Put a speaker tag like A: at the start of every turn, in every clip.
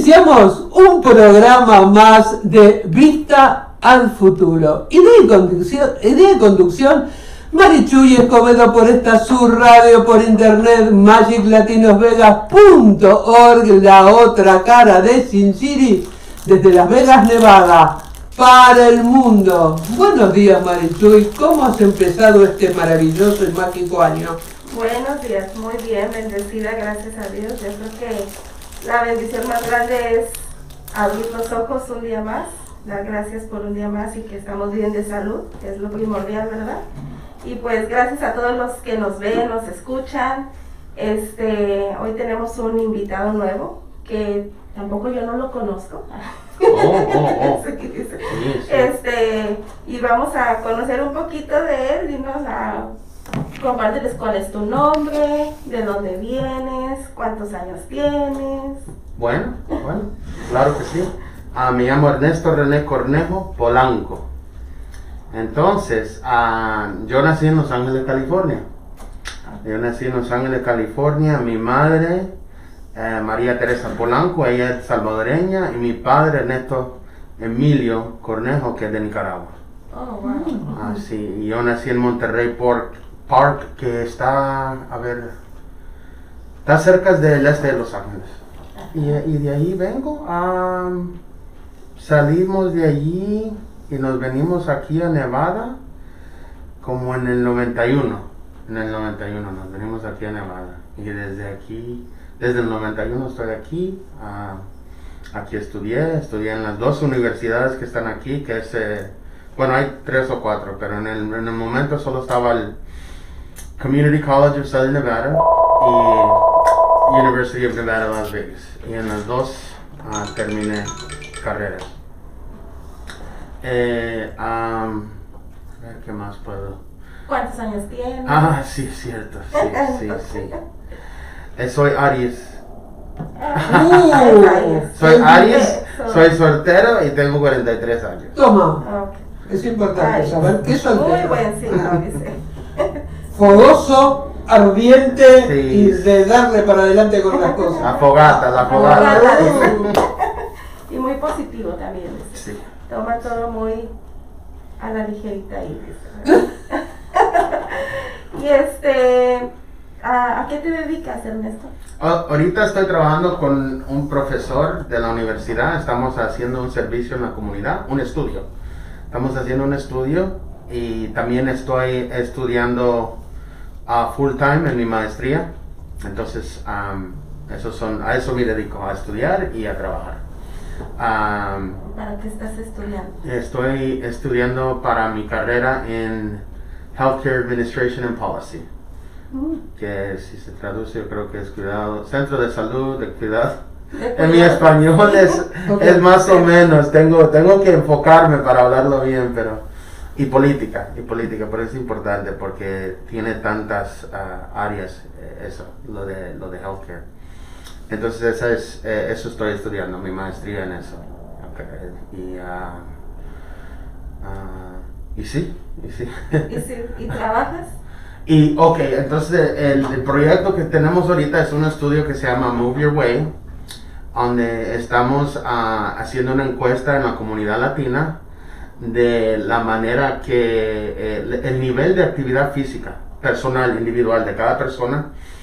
A: Iniciamos un programa más de Vista al Futuro. Idea y conducción, Marichuy Escobedo por esta radio, por internet, magiclatinosvegas.org, la otra cara de Sin City, desde Las Vegas, Nevada, para el mundo. Buenos días, Marichuy, ¿cómo has empezado este maravilloso y mágico año?
B: Buenos días, muy bien, bendecida, gracias a Dios. Yo creo que la bendición más grande es abrir los ojos un día más, dar gracias por un día más y que estamos bien de salud, que es lo primordial, ¿verdad? Y pues gracias a todos los que nos ven, nos escuchan. Hoy tenemos un invitado nuevo que tampoco yo no lo conozco. Y vamos a conocer un poquito de él, compárteles cuál es tu nombre, de dónde vienes, cuántos años tienes.
C: Bueno, claro que sí. Me llamo Ernesto René Cornejo Polanco. Entonces, yo nací en Los Ángeles, California. Mi madre, María Teresa Polanco, ella es salvadoreña, y mi padre, Ernesto Emilio Cornejo, que es de Nicaragua.
B: Oh, wow.
C: Sí, y yo nací en Monterrey Park, que está cerca del este de Los Ángeles. Y de ahí vengo. Salimos de allí y nos venimos aquí a Nevada como en el 91. En el 91 nos venimos aquí a Nevada. Y desde el 91 estoy aquí. Aquí estudié en las dos universidades que están aquí, que es, hay 3 o 4, pero en el momento solo estaba el Community College of Southern Nevada y University of Nevada, Las Vegas. Y en las dos terminé carreras. A ver, ¿qué más puedo?
B: ¿Cuántos años tienes?
C: Sí, es cierto. Sí. Soy Aries. Soy Aries, soy soltero y tengo 43 años.
A: Toma.
B: Okay.
A: Es importante saber qué soltero.
B: Muy buen signo, dice.
A: Fogoso, ardiente,
C: Sí.
A: y de darle para adelante con las cosas.
C: La fogata.
B: Y muy positivo también. Dice.
C: Sí.
B: Toma todo muy a la ligerita ahí. Y ¿a qué te dedicas, Ernesto?
C: Ahorita estoy trabajando con un profesor de la universidad. Estamos haciendo un servicio en la comunidad, un estudio. Estamos haciendo un estudio y también estoy estudiando full time en mi maestría. Entonces, a eso me dedico, a estudiar y a trabajar.
B: ¿Para qué estás estudiando?
C: Estoy estudiando para mi carrera en Healthcare Administration and Policy. Que si se traduce, yo creo que es cuidado, centro de salud, de cuidado. En mi español es más o menos, tengo que enfocarme para hablarlo bien, y política, pero es importante porque tiene tantas áreas, lo de healthcare. Entonces eso estoy estudiando, mi maestría en eso. Okay. Y sí.
B: ¿Y trabajas?
C: Entonces el proyecto que tenemos ahorita es un estudio que se llama Move Your Way, donde estamos haciendo una encuesta en la comunidad latina de la manera que el nivel de actividad física personal, individual de cada persona,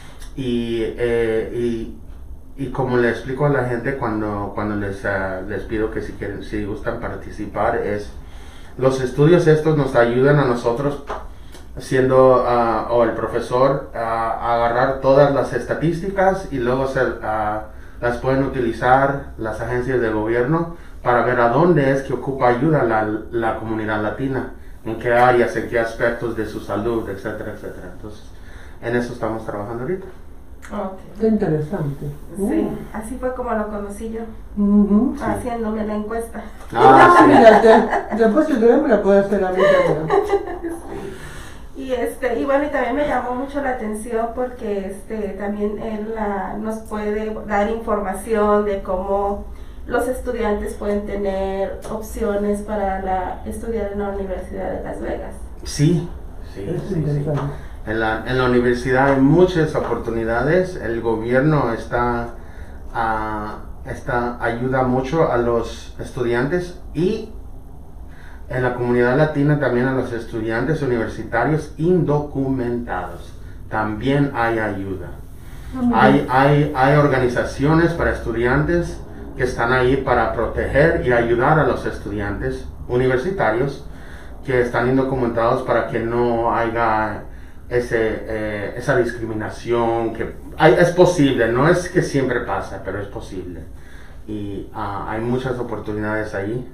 C: y como le explico a la gente cuando les pido que si gustan participar, los estudios estos nos ayudan a nosotros siendo el profesor a agarrar todas las estadísticas y luego las pueden utilizar las agencias de gobierno para ver a dónde es que ocupa ayuda la comunidad latina, en qué áreas, en qué aspectos de su salud, etcétera. Entonces, en eso estamos trabajando ahorita.
B: Okay.
A: Qué interesante.
B: Sí, así fue como lo conocí yo, haciéndome la encuesta.
A: Fíjate, después si querés me la puede hacer a mí también.
B: Y bueno, y también me llamó mucho la atención porque también él nos puede dar información de cómo los estudiantes pueden tener opciones para estudiar en la Universidad de Las Vegas.
C: Sí. En la universidad hay muchas oportunidades. El gobierno está esta ayuda mucho a los estudiantes y en la comunidad latina también a los estudiantes universitarios indocumentados. También hay ayuda. Hay organizaciones para estudiantes que están ahí para proteger y ayudar a los estudiantes universitarios que están indocumentados para que no haya esa discriminación es posible, no es que siempre pasa, pero es posible. Y hay muchas oportunidades ahí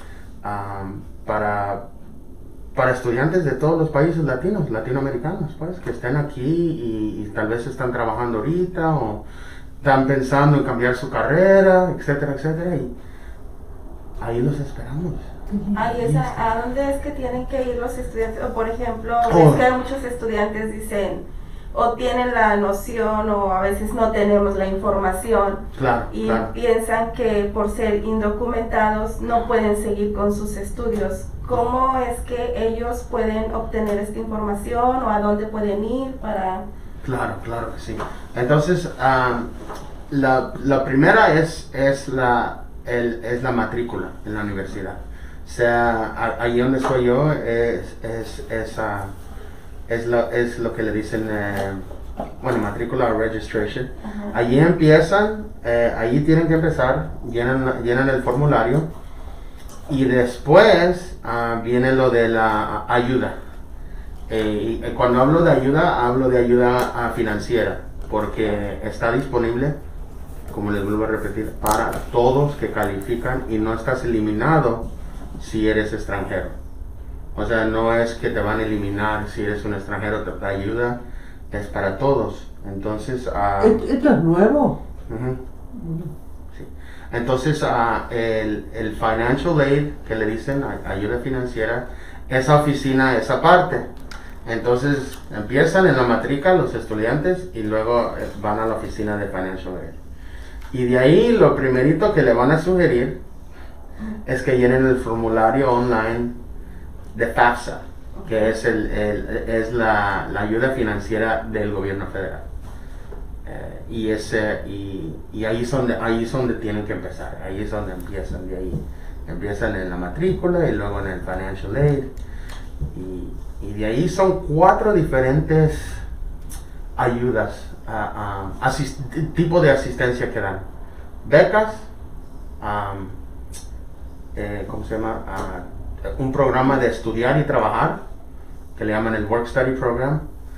C: para estudiantes de todos los países latinoamericanos, pues, que estén aquí y tal vez están trabajando ahorita o están pensando en cambiar su carrera, etcétera, etcétera. Y ahí los esperamos.
B: ¿A dónde es que tienen que ir los estudiantes? O por ejemplo, es que hay muchos estudiantes dicen, o tienen la noción o a veces no tenemos la información y piensan que por ser indocumentados no pueden seguir con sus estudios. ¿Cómo es que ellos pueden obtener esta información o a dónde pueden ir para...?
C: Claro que sí. Entonces, la primera es la matrícula en la universidad. O sea, ahí donde estoy yo es lo que le dicen, matrícula o registration. Allí empiezan, allí tienen que empezar, llenan el formulario y después viene lo de la ayuda. Y cuando hablo de ayuda financiera, porque está disponible, como les vuelvo a repetir, para todos que califican y no estás eliminado si eres extranjero. O sea, no es que te van a eliminar si eres un extranjero, la ayuda es para todos. Entonces,
A: ¿esto es nuevo?
C: Sí. Entonces, el financial aid, que le dicen ayuda financiera, esa oficina, esa parte. Entonces, empiezan en la matrícula los estudiantes y luego van a la oficina de financial aid. Y de ahí lo primerito que le van a sugerir es que llenen el formulario online de FAFSA, que es la ayuda financiera del gobierno federal. Y ahí es donde tienen que empezar, ahí es donde empiezan, de ahí empiezan en la matrícula y luego en el financial aid. Y de ahí son 4 diferentes ayudas, tipo de asistencia que dan. Becas, ¿cómo se llama? Un programa de estudiar y trabajar, que le llaman el Work Study Program.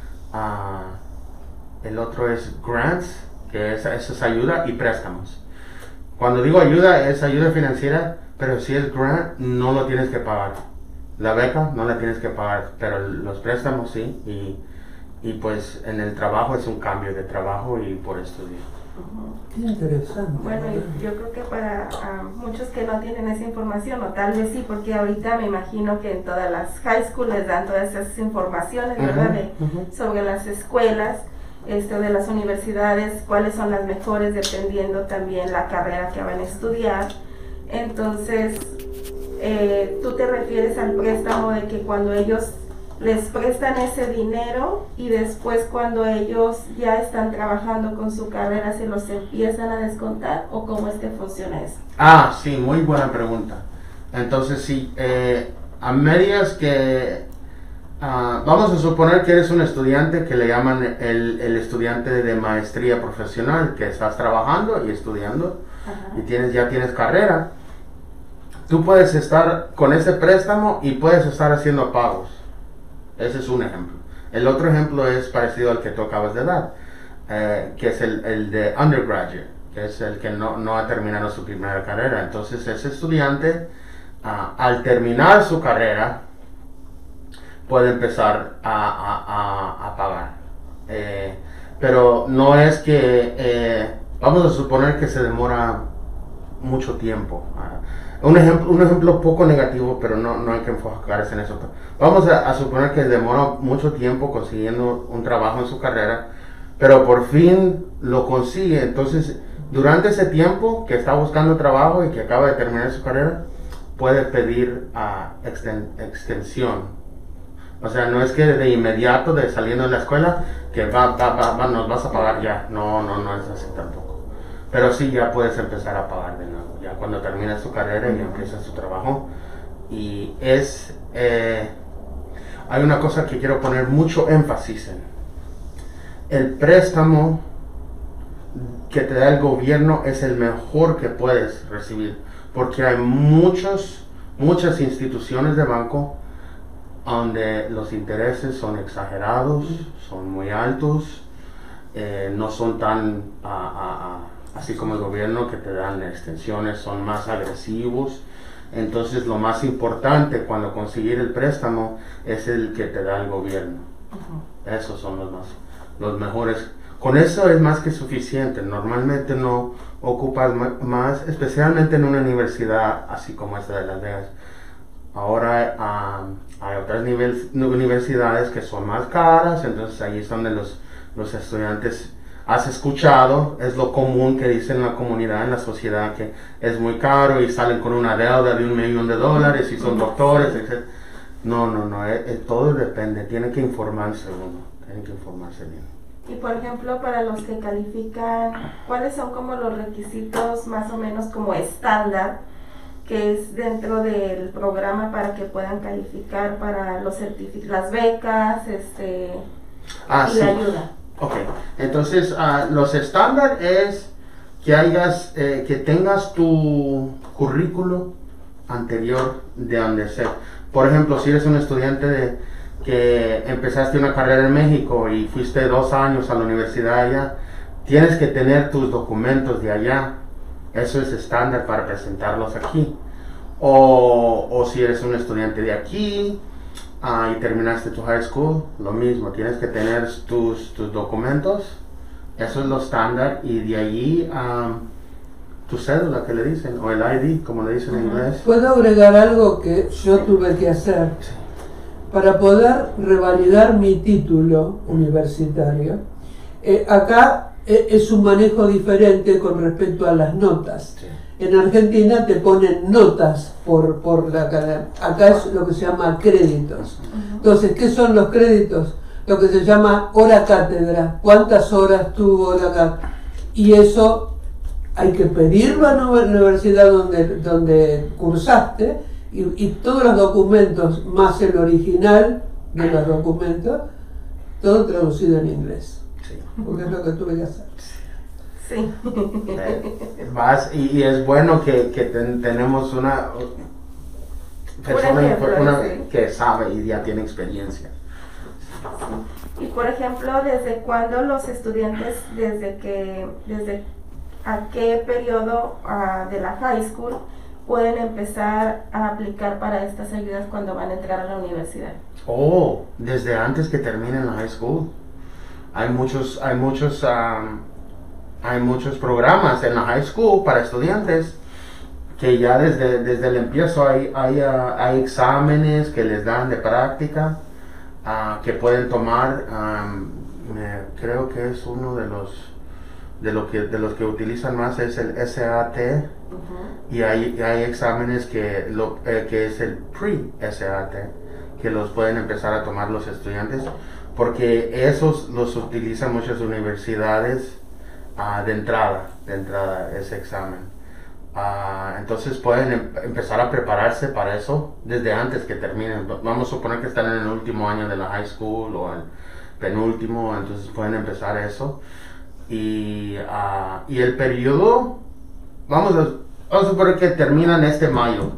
C: El otro es grants, que es ayuda, y préstamos. Cuando digo ayuda, es ayuda financiera, pero si es grant, no lo tienes que pagar. La beca no la tienes que pagar, pero los préstamos sí, y pues en el trabajo es un cambio de trabajo y por estudio.
A: Qué interesante.
B: Bueno, yo creo que para muchos que no tienen esa información, o tal vez sí, porque ahorita me imagino que en todas las high schools les dan todas esas informaciones, ¿verdad? Sobre las escuelas, de las universidades, cuáles son las mejores, dependiendo también la carrera que van a estudiar. Entonces, tú te refieres al préstamo de que cuando ellos les prestan ese dinero y después cuando ellos ya están trabajando con su carrera se los empiezan a descontar, o cómo es que funciona eso?
C: Sí, muy buena pregunta. Entonces sí, a medias que vamos a suponer que eres un estudiante que le llaman el estudiante de maestría profesional, que estás trabajando y estudiando. Ajá. Y ya tienes carrera. Tú puedes estar con ese préstamo y puedes estar haciendo pagos. Ese es un ejemplo. El otro ejemplo es parecido al que tú acabas de dar, que es el de undergraduate, que es el que no ha terminado su primera carrera. Entonces ese estudiante, al terminar su carrera, puede empezar a pagar. Pero no es que, vamos a suponer que se demora mucho tiempo. Un ejemplo poco negativo, pero no hay que enfocarse en eso. Vamos a suponer que demora mucho tiempo consiguiendo un trabajo en su carrera, pero por fin lo consigue. Entonces, durante ese tiempo que está buscando trabajo y que acaba de terminar su carrera, puede pedir extensión. O sea, no es que de inmediato, saliendo de la escuela, que nos vas a pagar ya. No es así tampoco. Pero sí, ya puedes empezar a pagar de nuevo, ya cuando terminas tu carrera y empiezas tu trabajo. Y hay una cosa que quiero poner mucho énfasis en. El préstamo que te da el gobierno es el mejor que puedes recibir, porque hay muchas instituciones de banco donde los intereses son exagerados, son muy altos, no son tan así como el gobierno que te dan extensiones, son más agresivos. Entonces lo más importante cuando conseguir el préstamo es el que te da el gobierno. Esos son los mejores. Con eso es más que suficiente. Normalmente no ocupas más, especialmente en una universidad así como esta de Las Vegas. Ahora hay otras universidades que son más caras, entonces ahí es donde los estudiantes, has escuchado, es lo común que dicen en la comunidad, en la sociedad, que es muy caro y salen con una deuda de $1 millón y son doctores, etc. No, todo depende, tienen que informarse bien.
B: Y por ejemplo, para los que califican, ¿cuáles son como los requisitos más o menos como estándar que es dentro del programa para que puedan calificar para los las becas y
C: sí.
B: la ayuda?
C: Ok, entonces los estándar es que tengas tu currículo anterior de donde sea. Por ejemplo, si eres un estudiante que empezaste una carrera en México y fuiste 2 años a la universidad allá, tienes que tener tus documentos de allá. Eso es estándar para presentarlos aquí. O si eres un estudiante de aquí y terminaste tu high school, lo mismo, tienes que tener tus documentos. Eso es lo estándar, y de allí tu cédula, que le dicen, o el ID, como le dicen en inglés.
A: ¿Puedo agregar algo que yo tuve que hacer?
C: Sí.
A: Para poder revalidar mi título universitario, acá es un manejo diferente con respecto a las notas.
C: Sí.
A: En Argentina te ponen notas por la cadena. Acá es lo que se llama créditos. Entonces, ¿qué son los créditos? Lo que se llama hora cátedra. ¿Cuántas horas tuvo la cátedra? Y eso hay que pedirlo a la universidad donde cursaste, y todos los documentos, más el original de los documentos, todo traducido en inglés.
C: Sí.
A: Porque es lo que tuve que hacer.
B: Sí.
C: Y es bueno que tenemos una persona que sabe y ya tiene experiencia.
B: Y por ejemplo, ¿desde cuándo los estudiantes, desde a qué periodo de la high school pueden empezar a aplicar para estas ayudas cuando van a entrar a la universidad?
C: Desde antes que terminen la high school. Hay muchos programas en la high school para estudiantes que ya desde el empiezo hay exámenes que les dan de práctica que pueden tomar. Creo que es uno de los que utilizan más es el SAT. Y hay exámenes que es el pre-SAT, que los pueden empezar a tomar los estudiantes, porque esos los utilizan muchas universidades de entrada ese examen. Entonces pueden empezar a prepararse para eso desde antes que terminen. Vamos a suponer que están en el último año de la high school o el penúltimo, entonces pueden empezar eso. Y el periodo, vamos a suponer que terminan este mayo.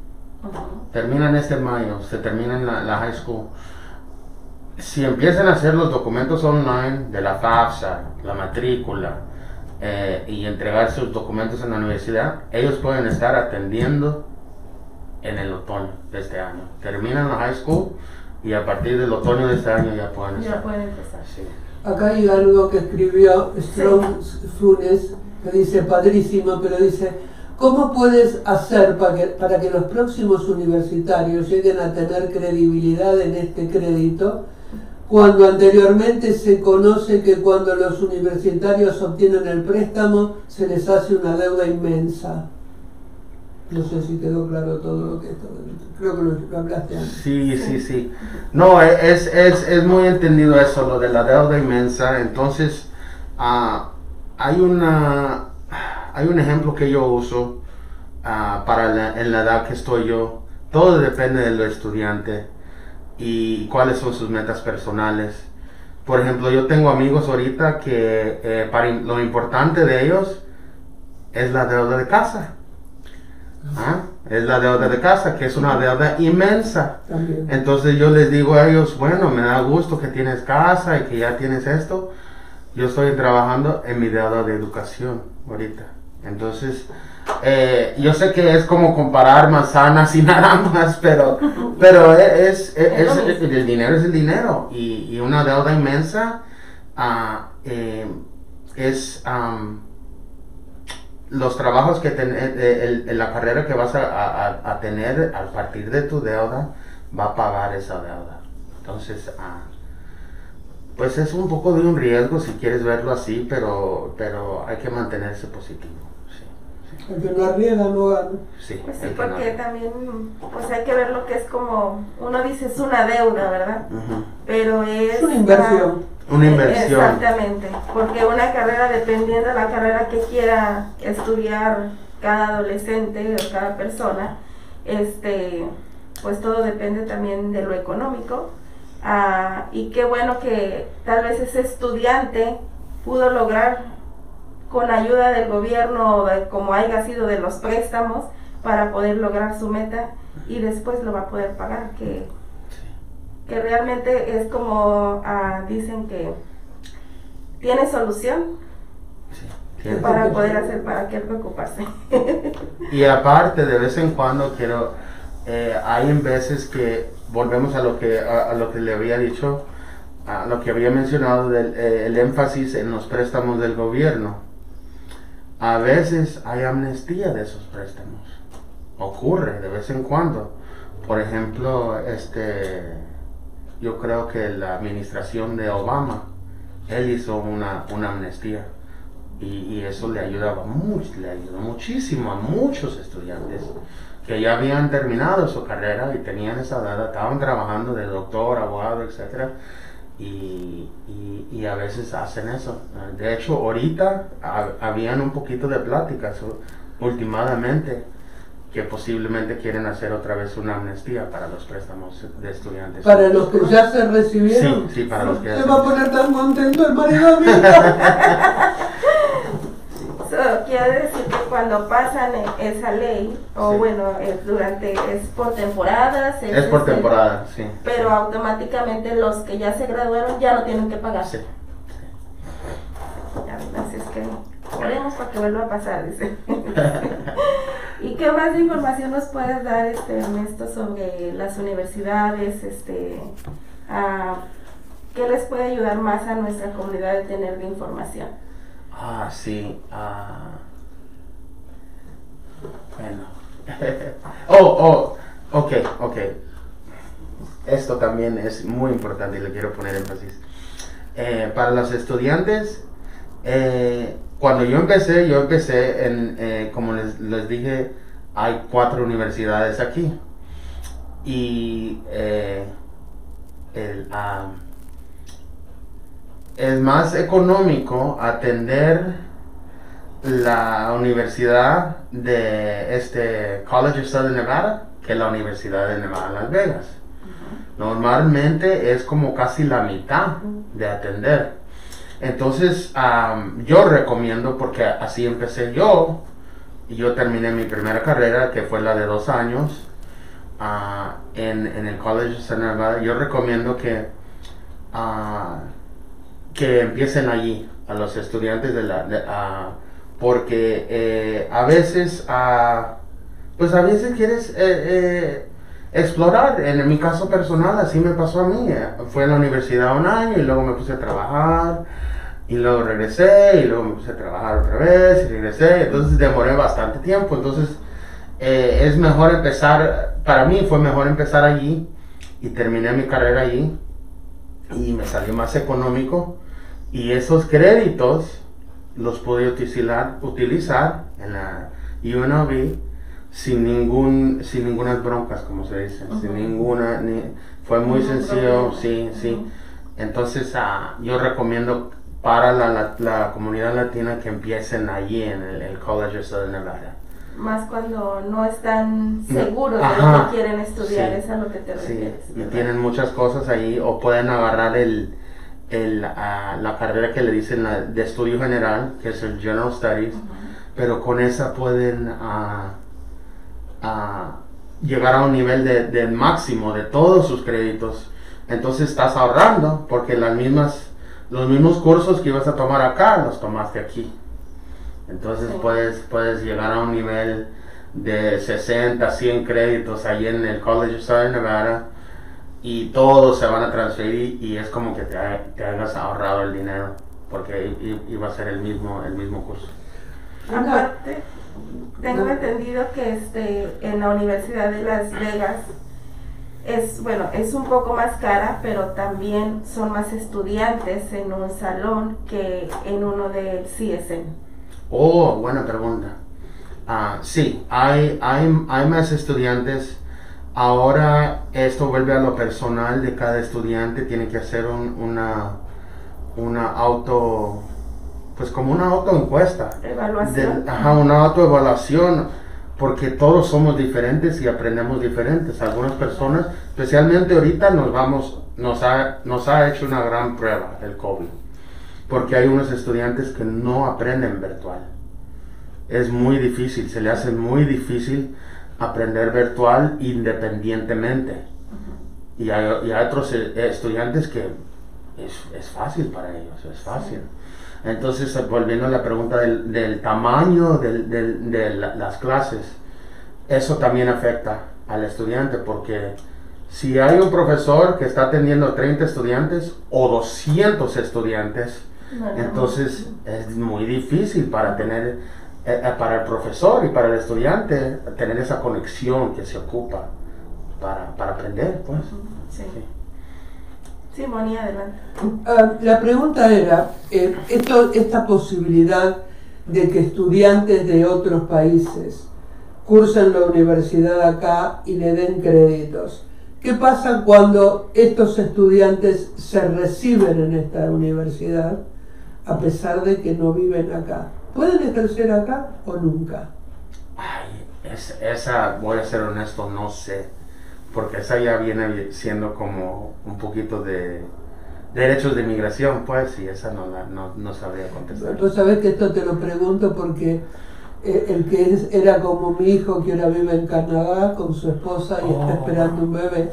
C: Se terminan la high school. Si empiezan a hacer los documentos online de la FAFSA, la matrícula, y entregar sus documentos en la universidad, ellos pueden estar atendiendo en el otoño de este año. Terminan la high school y a partir del otoño de este año ya pueden
B: empezar.
C: Sí.
A: Acá hay algo que escribió Strong Funes, que dice padrísimo, pero dice: ¿cómo puedes hacer para que los próximos universitarios lleguen a tener credibilidad en este crédito, cuando anteriormente se conoce que cuando los universitarios obtienen el préstamo se les hace una deuda inmensa? No sé si quedó claro todo lo que esto, creo que lo hablaste antes.
C: Sí. No, es muy entendido eso, lo de la deuda inmensa. Entonces, hay una hay un ejemplo que yo uso en la edad que estoy yo. Todo depende del estudiante y cuáles son sus metas personales. Por ejemplo, yo tengo amigos ahorita que lo importante de ellos es la deuda de casa. Es la deuda de casa, que es una deuda inmensa.
A: También.
C: Entonces yo les digo a ellos, bueno, me da gusto que tienes casa y que ya tienes esto. Yo estoy trabajando en mi deuda de educación ahorita. Entonces, yo sé que es como comparar manzanas y naranjas, pero el dinero es el dinero. Y una deuda inmensa es... los trabajos que la carrera que vas a tener a partir de tu deuda va a pagar esa deuda. Entonces, pues es un poco de un riesgo si quieres verlo así, pero hay que mantenerse positivo. Sí.
A: El que no arriesga no gana.
C: Sí,
B: pues sí, porque también pues hay que ver lo que es como, uno dice es una deuda, ¿verdad? Pero es
A: una inversión.
C: Una inversión.
B: Exactamente, porque una carrera, dependiendo de la carrera que quiera estudiar cada adolescente o cada persona, pues todo depende también de lo económico. Y qué bueno que tal vez ese estudiante pudo lograr con ayuda del gobierno, como haya sido de los préstamos, para poder lograr su meta y después lo va a poder pagar, que realmente es como dicen que tiene solución.
C: Sí,
B: para poder hacer, para qué preocuparse.
C: Y aparte, de vez en cuando hay en veces que volvemos a lo que le había dicho, a lo que había mencionado el énfasis en los préstamos del gobierno. A veces hay amnistía de esos préstamos. Ocurre de vez en cuando. Por ejemplo, yo creo que la administración de Obama, él hizo una amnistía y eso le ayudó muchísimo a muchos estudiantes que ya habían terminado su carrera y tenían esa edad, estaban trabajando de doctor, abogado, etc. Y a veces hacen eso. De hecho, ahorita habían un poquito de pláticas últimamente que posiblemente quieren hacer otra vez una amnistía para los préstamos de estudiantes.
A: Para los que ya se recibieron.
C: Sí, para los que ya
A: se va a poner tan contento el marido mío.
B: Quiere decir que cuando pasan esa ley, o bueno, es por temporadas.
C: Es por temporada, sí.
B: Pero automáticamente los que ya se graduaron ya no tienen que pagar.
C: Sí.
B: Así es que oremos para que vuelva a pasar, dice. ¿Y qué más de información nos puedes dar, Ernesto, sobre las universidades? ¿Qué les puede ayudar más a nuestra comunidad de tener de información?
C: Sí. Bueno. Ok. Esto también es muy importante y le quiero poner énfasis. Para los estudiantes, cuando yo empecé en, como les dije, hay 4 universidades aquí. Y es más económico atender la universidad de College of Southern Nevada que la Universidad de Nevada, Las Vegas. Normalmente es como casi la mitad de atender. Entonces yo recomiendo, porque así empecé yo terminé mi primera carrera, que fue la de 2 años en el College of Southern Nevada. Yo recomiendo que empiecen allí a los estudiantes porque a veces quieres explorar. En mi caso personal así me pasó a mí. Fui a la universidad 1 año y luego me puse a trabajar y luego regresé y luego me puse a trabajar otra vez y regresé. Entonces demoré bastante tiempo. Entonces es mejor empezar, para mí fue mejor empezar allí y terminé mi carrera allí y me salió más económico. Y esos créditos los pude utilizar en la UNLV sin ninguna broncas, como se dice, fue muy sencillo, sí. Entonces yo recomiendo para la comunidad latina que empiecen allí en el College of Southern Nevada.
B: Más cuando no están seguros de
C: Ajá,
B: lo que quieren estudiar,
C: sí,
B: es a lo que te refieres.
C: Sí, y
B: ¿verdad?
C: tienen muchas cosas ahí, o pueden agarrar la carrera que le dicen de estudio general, que es el General Studies, pero con esa pueden llegar a un nivel del máximo de todos sus créditos. Entonces estás ahorrando, porque los mismos cursos que ibas a tomar acá, los tomaste aquí. Entonces
B: Sí.
C: puedes llegar a un nivel de 60, 100 créditos ahí en el College of Southern Nevada, y todos se van a transferir, y es como que te hayas ahorrado el dinero, porque iba a ser el mismo curso.
B: Aparte, tengo entendido que en la Universidad de Las Vegas es un poco más cara, pero también son más estudiantes en un salón que en uno del CSN.
C: Oh, buena pregunta. Sí, hay más estudiantes. Ahora esto vuelve a lo personal de cada estudiante. Tiene que hacer una pues como una autoencuesta.
B: Evaluación.
C: Una autoevaluación, porque todos somos diferentes y aprendemos diferentes. Algunas personas, especialmente ahorita, nos ha hecho una gran prueba el COVID, porque hay unos estudiantes que no aprenden virtual. Es muy difícil, se le hace muy difícil aprender virtual independientemente. Y hay otros estudiantes que es fácil para ellos, es fácil. Entonces, volviendo a la pregunta del tamaño de las clases, eso también afecta al estudiante, porque si hay un profesor que está atendiendo 30 estudiantes o 200 estudiantes, entonces es muy difícil para el profesor y para el estudiante tener esa conexión que se ocupa para aprender, pues.
B: Sí. Sí, Moni, adelante.
A: La pregunta era, esta posibilidad de que estudiantes de otros países cursen la universidad acá y le den créditos. ¿Qué pasa cuando estos estudiantes se reciben en esta universidad a pesar de que no viven acá? ¿Pueden ejercer acá o nunca?
C: Ay, esa, voy a ser honesto, no sé. Porque esa ya viene siendo como un poquito de derechos de inmigración, pues, y esa no sabría contestar.
A: Pues sabes que esto te lo pregunto porque el que era como mi hijo, que ahora vive en Canadá con su esposa y está esperando un bebé,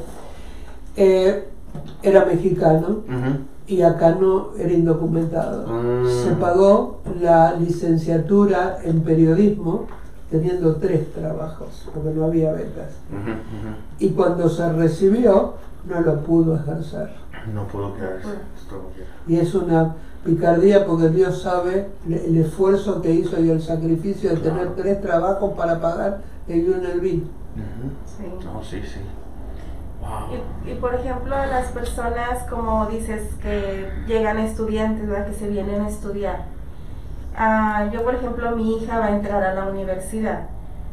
A: era mexicano y acá no, era indocumentado. Se pagó la licenciatura en periodismo teniendo 3 trabajos, porque no había becas. Y cuando se recibió, no lo pudo ejercer.
C: No pudo quedarse.
A: Y es una picardía, porque Dios sabe el esfuerzo que hizo y el sacrificio de tener 3 trabajos para pagar el UNLV.
B: Sí.
C: No, sí. Wow.
B: Y por ejemplo, las personas, como dices, que llegan estudiantes, ¿verdad? Que se vienen a estudiar. Yo, por ejemplo, mi hija va a entrar a la universidad.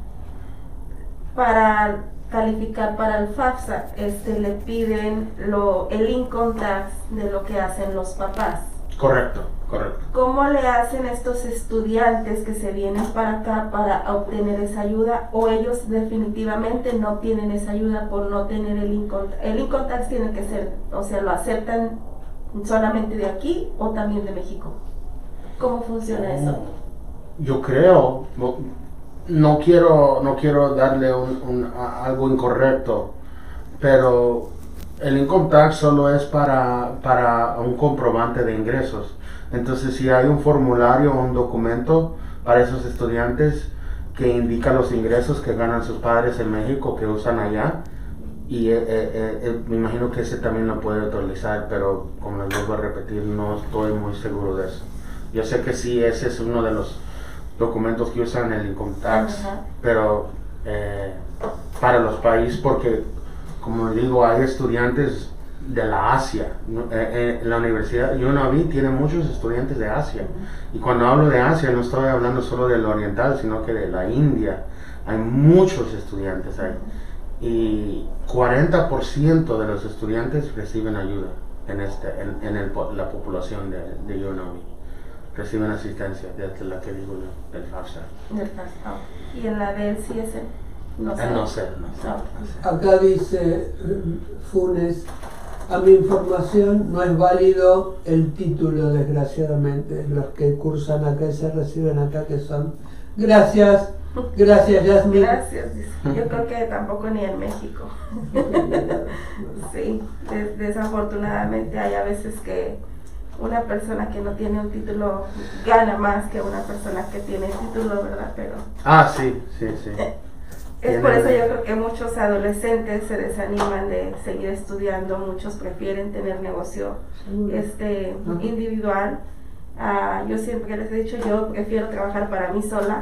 B: Para calificar para el FAFSA, le piden el income tax de lo que hacen los papás.
C: Correcto.
B: ¿Cómo le hacen estos estudiantes que se vienen para acá para obtener esa ayuda? ¿O ellos definitivamente no tienen esa ayuda por no tener el income tax? El income tax tiene que ser, o sea, ¿lo aceptan solamente de aquí o también de México? ¿Cómo funciona eso?
C: Yo creo, no quiero darle algo incorrecto, pero el income tax solo es para un comprobante de ingresos. Entonces, si hay un formulario o un documento para esos estudiantes que indica los ingresos que ganan sus padres en México, que usan allá, y me imagino que ese también lo puede utilizar, pero como les vuelvo a repetir, no estoy muy seguro de eso. Yo sé que sí, ese es uno de los documentos que usan el income tax, pero para los países, porque como digo, hay estudiantes de la Asia. La universidad UNLV tiene muchos estudiantes de Asia, y cuando hablo de Asia no estoy hablando solo del oriental, sino que de la India. Hay muchos estudiantes ahí, y 40% de los estudiantes reciben ayuda la población de UNLV. Reciben asistencia desde la que digo yo, del FAFSA.
B: Y en la del CSN, no sé.
C: No sé.
A: Acá dice Funes, a mi información no es válido el título, desgraciadamente. Los que cursan acá y se reciben acá, que son. Gracias, Yasmin.
B: Gracias. Yo creo que tampoco ni en México. Sí, desafortunadamente hay a veces que una persona que no tiene un título gana más que una persona que tiene título, ¿verdad? Pero
C: sí.
B: es por eso yo creo que muchos adolescentes se desaniman de seguir estudiando, muchos prefieren tener negocio individual. Yo siempre les he dicho, yo prefiero trabajar para mí sola.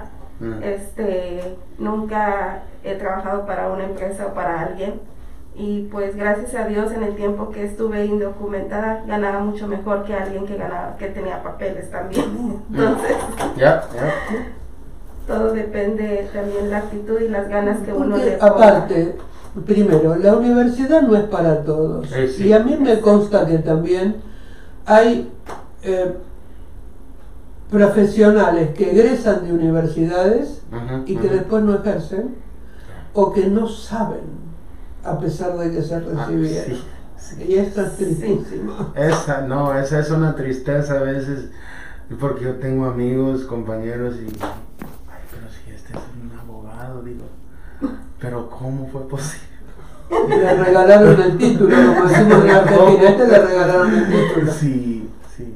B: Nunca he trabajado para una empresa o para alguien, y pues gracias a Dios en el tiempo que estuve indocumentada ganaba mucho mejor que alguien que tenía papeles también. Entonces todo depende también de la actitud y las ganas que uno le ponga.
A: Aparte, primero, la universidad no es para todos, y a mí me consta que también hay profesionales que egresan de universidades y que después no ejercen, o que no saben a pesar de que se recibieron. Y esto es tristísimo.
C: Esa es una tristeza a veces, porque yo tengo amigos, compañeros y pero si este es un abogado, digo, pero ¿cómo fue posible?
A: Le regalaron el título, como decimos en Argentina, le regalaron el título.
C: Sí.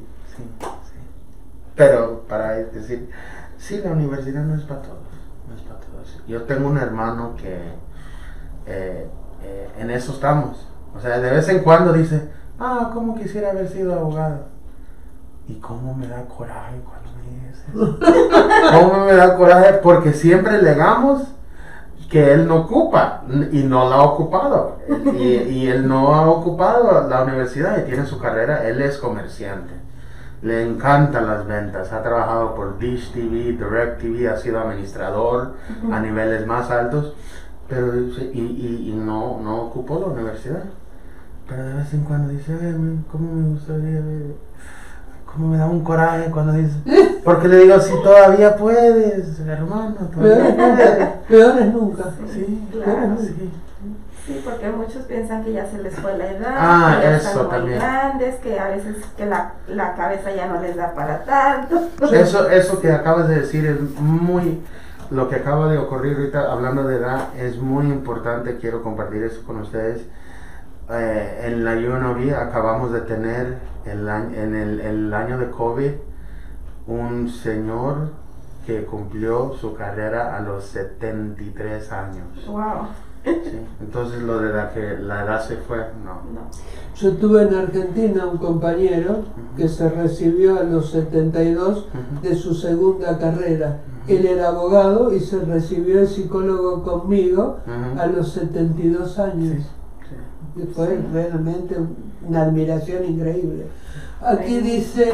C: Pero para decir, sí, la universidad no es para todos, Yo tengo un hermano que en eso estamos. O sea, de vez en cuando dice, cómo quisiera haber sido abogado. Y cómo me da coraje cuando me dice eso. Cómo me da coraje, porque siempre alegamos que él no ocupa y no la ha ocupado. Y él no ha ocupado la universidad y tiene su carrera. Él es comerciante. Le encantan las ventas. Ha trabajado por Dish TV, Direct TV, ha sido administrador a niveles más altos. Pero no ocupó la universidad. Pero de vez en cuando dice, ¿cómo me gustaría ver? ¿Cómo me da un coraje cuando dice? Porque le digo, si todavía puedes, hermano, todavía puedes.
A: Peor es nunca.
C: Sí,
B: claro. Sí, porque muchos piensan que ya se les fue la edad, que ya están muy grandes, que a veces que la cabeza ya no les da para tanto.
C: Eso que acabas de decir es muy... Lo que acaba de ocurrir ahorita, hablando de edad, es muy importante. Quiero compartir eso con ustedes. En la UNLV acabamos de tener en el año de COVID un señor que cumplió su carrera a los 73 años.
B: Wow.
C: Sí, entonces lo de la edad se fue, no.
A: Yo tuve en Argentina un compañero que se recibió a los 72 de su segunda carrera. Él era abogado y se recibió de psicólogo conmigo a los 72 años. Y fue realmente una admiración increíble. Aquí dice,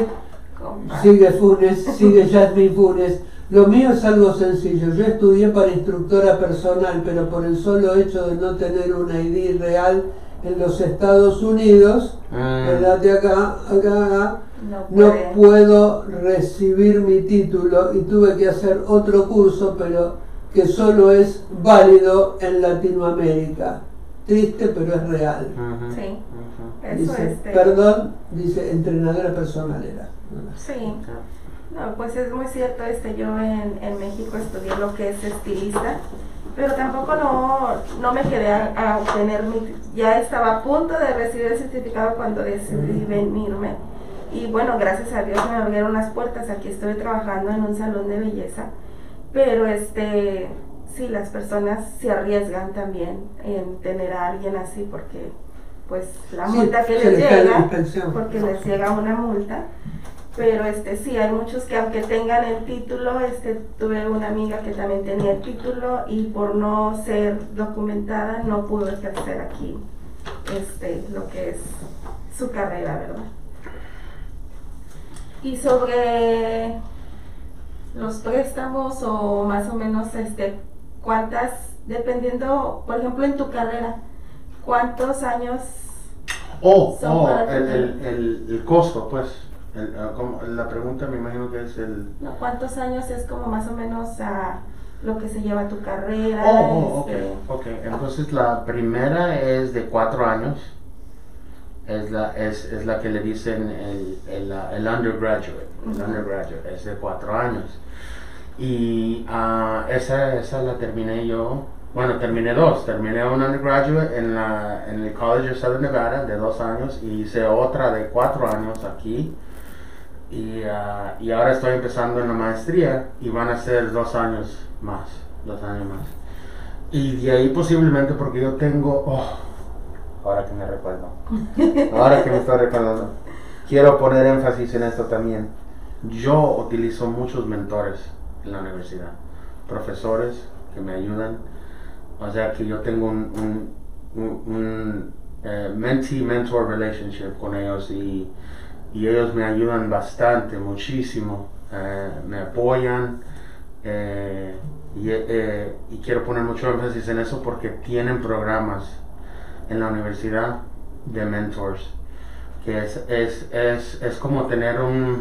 A: sigue Yasmin Funes. Lo mío es algo sencillo. Yo estudié para instructora personal, pero por el solo hecho de no tener una ID real en los Estados Unidos, quédate acá, no puedo recibir mi título y tuve que hacer otro curso, pero que solo es válido en Latinoamérica. Triste, pero es real.
B: Sí.
A: Dice, perdón, dice entrenadora personal era.
B: Sí. No, pues es muy cierto. Yo en México estudié lo que es estilista, pero tampoco no me quedé a obtener ya estaba a punto de recibir el certificado cuando decidí venirme. Y bueno, gracias a Dios me abrieron las puertas. Aquí estoy trabajando en un salón de belleza, pero sí, las personas se arriesgan también en tener a alguien así, porque pues la multa que les llega, porque les llega una multa. Pero sí, hay muchos que aunque tengan el título, tuve una amiga que también tenía el título y por no ser documentada no pudo ejercer aquí lo que es su carrera, ¿verdad? Y sobre los préstamos, o más o menos cuántas, dependiendo, por ejemplo en tu carrera, ¿cuántos años Son para
C: el costo, pues. La pregunta me imagino que es el...
B: No, ¿cuántos años es como más o menos lo que se lleva tu carrera?
C: Ok. Entonces la primera es de 4 años. Es la que le dicen el undergraduate. El undergraduate es de 4 años. Y esa la terminé yo. Bueno, terminé 2. Terminé un undergraduate en el College of Southern Nevada de 2 años y hice otra de 4 años aquí. Y ahora estoy empezando en la maestría y van a ser 2 años más. 2 años más. Y de ahí posiblemente porque yo tengo... ahora que me recuerdo. Ahora que me estoy recordando. Quiero poner énfasis en esto también. Yo utilizo muchos mentores en la universidad. Profesores que me ayudan. O sea que yo tengo un mentee-mentor relationship con ellos y ellos me ayudan bastante, muchísimo. Me apoyan. Y quiero poner mucho énfasis en eso porque tienen programas en la universidad de mentors que es como tener un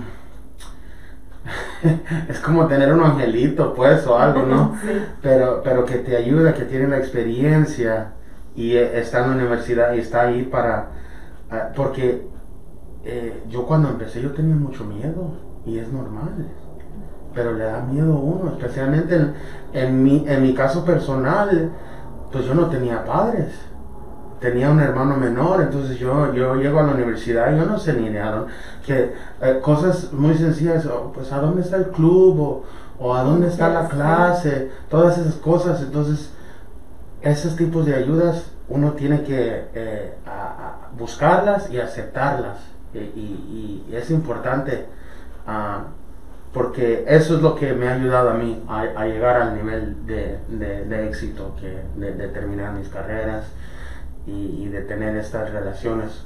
C: es como tener un angelito pues o algo, ¿no?
B: Sí.
C: pero que te ayuda, que tiene la experiencia y está en la universidad y está ahí para porque yo cuando empecé yo tenía mucho miedo y es normal, pero le da miedo a uno, especialmente en mi caso personal. Pues yo no tenía padres, tenía un hermano menor, entonces yo llego a la universidad y yo no sé ni idea, que cosas muy sencillas, pues a dónde está el club o a dónde está la clase, todas esas cosas. Entonces esos tipos de ayudas uno tiene que buscarlas y aceptarlas y es importante porque eso es lo que me ha ayudado a mí a llegar al nivel de éxito, de terminar mis carreras y de tener estas relaciones,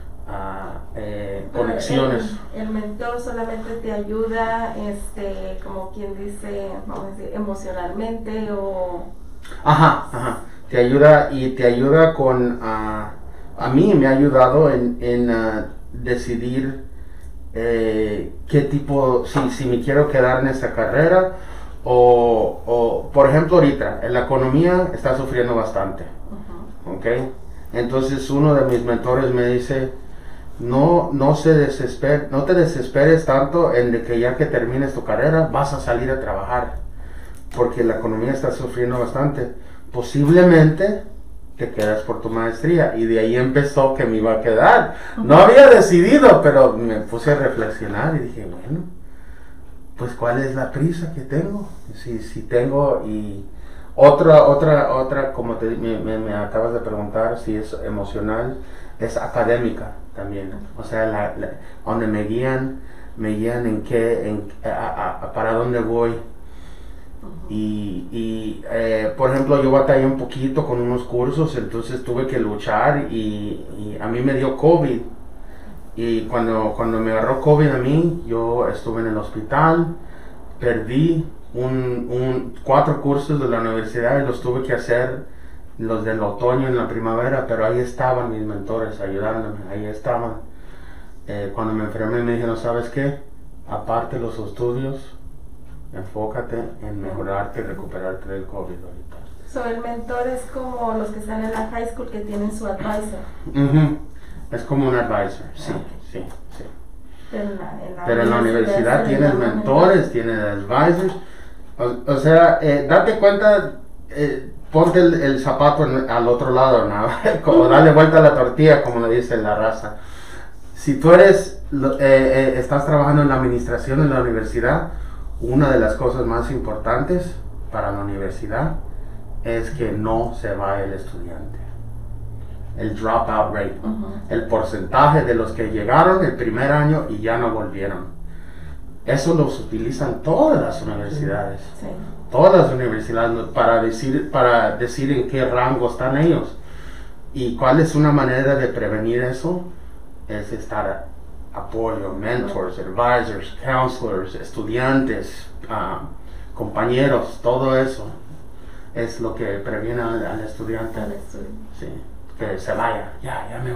C: conexiones.
B: El mentor solamente te ayuda, como quien dice, vamos a decir, emocionalmente o...
C: Ajá. Te ayuda con... a mí me ha ayudado en decidir qué tipo, si me quiero quedar en esta carrera o por ejemplo ahorita la economía está sufriendo bastante, ¿ok? Entonces uno de mis mentores me dice, no te desesperes tanto en de que ya que termines tu carrera vas a salir a trabajar, porque la economía está sufriendo bastante, posiblemente te quedas por tu maestría. Y de ahí empezó que me iba a quedar. No había decidido, pero me puse a reflexionar y dije, bueno, pues ¿cuál es la prisa que tengo? Si tengo y otra como me acabas de preguntar, si es emocional, es académica también. O sea, donde me guían en qué, para dónde voy. Por ejemplo, yo batallé un poquito con unos cursos, entonces tuve que luchar y a mí me dio COVID. Y cuando me agarró COVID a mí, yo estuve en el hospital, perdí 4 cursos de la universidad y los tuve que hacer los del otoño en la primavera, pero ahí estaban mis mentores ayudándome, ahí estaban. Cuando me enfermé me dijeron, ¿sabes qué? Aparte los estudios, enfócate en mejorarte y recuperarte del COVID ahorita.
B: So, el mentor es como los que están en la high school que tienen su advisor.
C: Es como un advisor, sí.
B: Pero en la
C: universidad tienes mentores, tienes advisors. O sea, date cuenta, ponte el zapato al otro lado, ¿no? Como dale vuelta a la tortilla, como le dice la raza. Si tú estás trabajando en la administración en la universidad, una de las cosas más importantes para la universidad es que no se vaya el estudiante. El dropout rate, el porcentaje de los que llegaron el primer año y ya no volvieron. Eso los utilizan todas las universidades.
B: Sí.
C: Todas las universidades para decir en qué rango están ellos. Y cuál es una manera de prevenir eso, es estar apoyo, mentors, advisors, counselors, estudiantes, compañeros, todo eso es lo que previene al estudiante. Sí, que se vaya, ya me voy.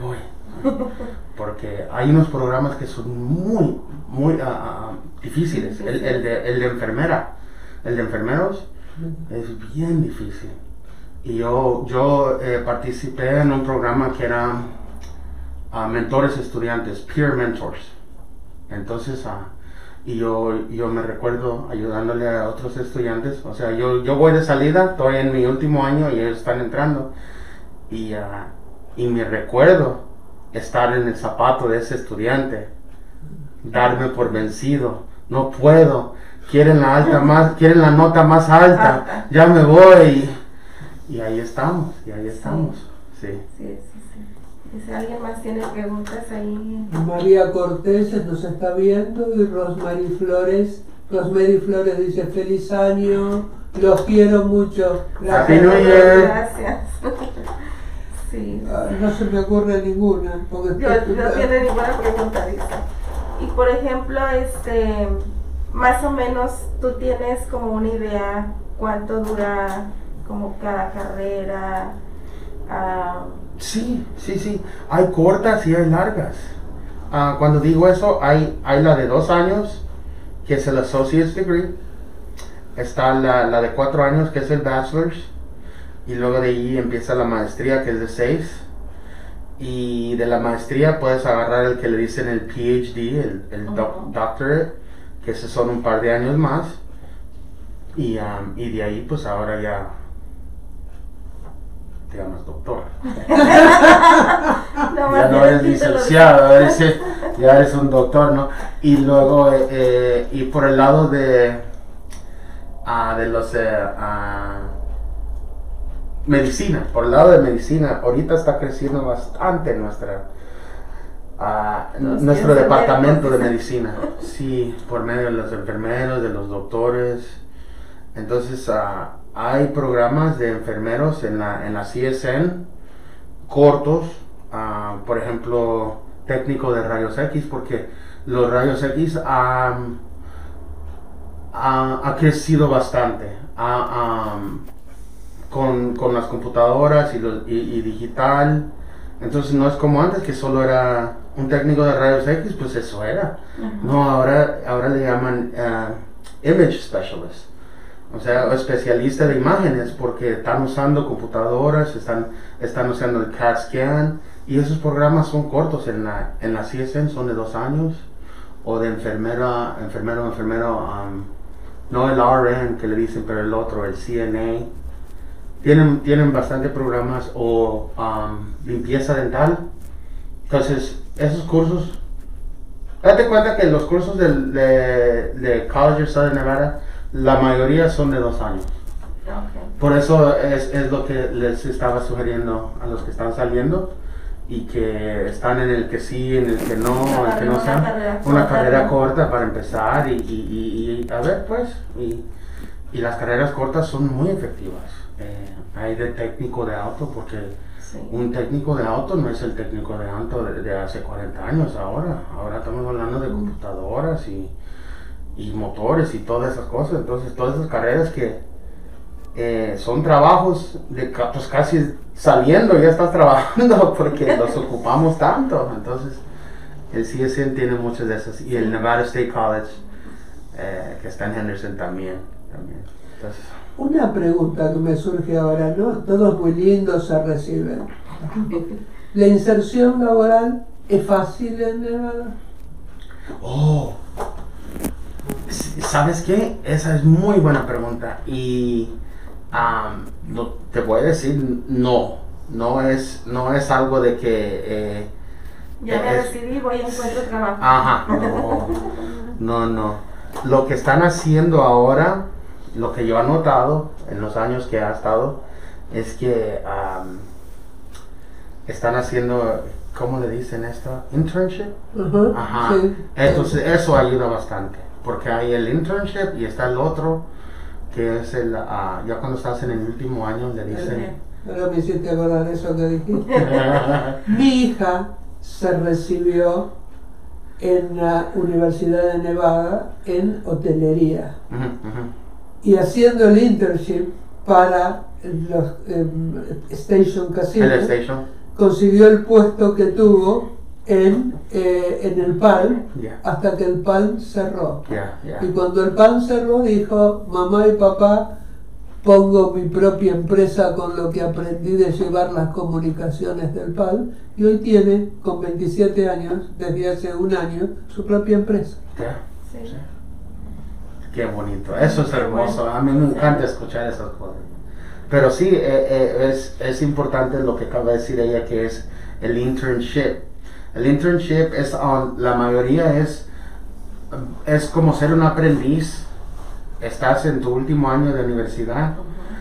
C: Porque hay unos programas que son muy, muy difíciles. El de enfermera, el de enfermeros es bien difícil. Y yo participé en un programa que era mentores estudiantes, peer mentors. Entonces, y yo me recuerdo ayudándole a otros estudiantes. O sea, yo voy de salida, estoy en mi último año y ellos están entrando. Y me recuerdo estar en el zapato de ese estudiante, darme por vencido, no puedo, quieren la nota más alta, ya me voy. Y ahí estamos, sí.
B: Sí. Si alguien más tiene preguntas ahí.
A: María Cortés nos está viendo y Rosemary Flores dice feliz año, los quiero mucho.
C: Happy New Year.
B: Gracias. Sí.
A: No se me ocurre ninguna.
B: Yo no tiene ninguna pregunta, dice. Y por ejemplo, más o menos tú tienes como una idea cuánto dura como cada carrera.
C: Sí. Hay cortas y hay largas. Cuando digo eso, hay la de 2 años, que es el Associate's Degree. Está la de 4 años, que es el Bachelor's. Y luego de ahí empieza la maestría, que es de 6. Y de la maestría puedes agarrar el que le dicen el PhD, el Doctorate, que esos son un par de años más. Y de ahí pues ahora ya te llamas doctor. Ya no eres licenciado, ya eres un doctor, ¿no? Y luego, y por el lado de los medicina, por el lado de medicina, ahorita está creciendo bastante nuestro departamento de medicina. Sí, por medio de los enfermeros, de los doctores. Entonces, hay programas de enfermeros en la CSN cortos, por ejemplo, técnico de rayos X, porque los rayos X ha crecido bastante con las computadoras y digital. Entonces no es como antes, que solo era un técnico de rayos X, pues eso era. No, ahora le llaman image specialist. O sea, especialista de imágenes, porque están usando computadoras, están usando el CAT scan, y esos programas son cortos en la CSN, son de 2 años, o de enfermero, no el RN que le dicen, pero el otro, el CNA. Tienen bastante programas, o limpieza dental. Entonces, esos cursos, date cuenta que los cursos de College of Southern Nevada, la mayoría son de 2 años.
B: Okay.
C: Por eso es lo que les estaba sugiriendo a los que están saliendo y que están en el que sí, en el que no sea una carrera corta para empezar y a ver pues, y las carreras cortas son muy efectivas. Hay de técnico de auto, porque un técnico de auto no es el técnico de auto de hace 40 años ahora estamos hablando de computadoras y motores y todas esas cosas. Entonces todas esas carreras que son trabajos de pues casi saliendo ya estás trabajando porque los ocupamos tanto. Entonces el CSN tiene muchas de esas, y el Nevada State College que está en Henderson también. Entonces,
A: una pregunta que me surge ahora, ¿no? Todos muy lindos se reciben. ¿La inserción laboral es fácil en Nevada?
C: ¿Sabes qué? Esa es muy buena pregunta, y te voy a decir no es algo de que
B: ya me decidí, voy a encontrar trabajo.
C: Ajá, no. Lo que están haciendo ahora, lo que yo he notado en los años que ha estado, es que están haciendo, ¿cómo le dicen esto? Internship. Ajá.
A: Sí.
C: Entonces eso ayuda bastante, porque hay el internship y está el otro, que es ya cuando estás en el último año le dicen.
A: Ahora me hiciste acordar eso que dijiste. Mi hija se recibió en la Universidad de Nevada en hotelería. Y haciendo el internship para los Station Casino.
C: El Station.
A: consiguió el puesto que tuvo en el PAL,
C: Yeah.
A: hasta que el PAL cerró.
C: Yeah, yeah.
A: Y cuando el PAL cerró dijo, mamá y papá, pongo mi propia empresa con lo que aprendí de llevar las comunicaciones del PAL, y hoy tiene, con 27 años, desde hace un año, su propia empresa.
C: Yeah.
B: Sí.
C: Sí. Qué bonito, eso es hermoso, a mí me encanta escuchar esas cosas. Pero sí, es importante lo que acaba de decir ella, que es el internship. El internship la mayoría es como ser un aprendiz. Estás en tu último año de universidad